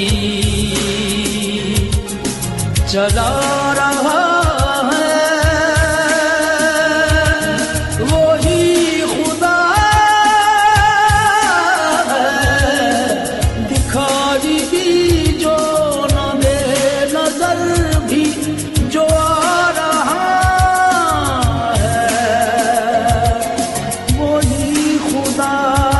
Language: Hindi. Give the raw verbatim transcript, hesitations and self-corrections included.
चला रहा है वही खुदा है, दिखाई भी जो न दे नजर भी जो आ रहा है, वही खुदा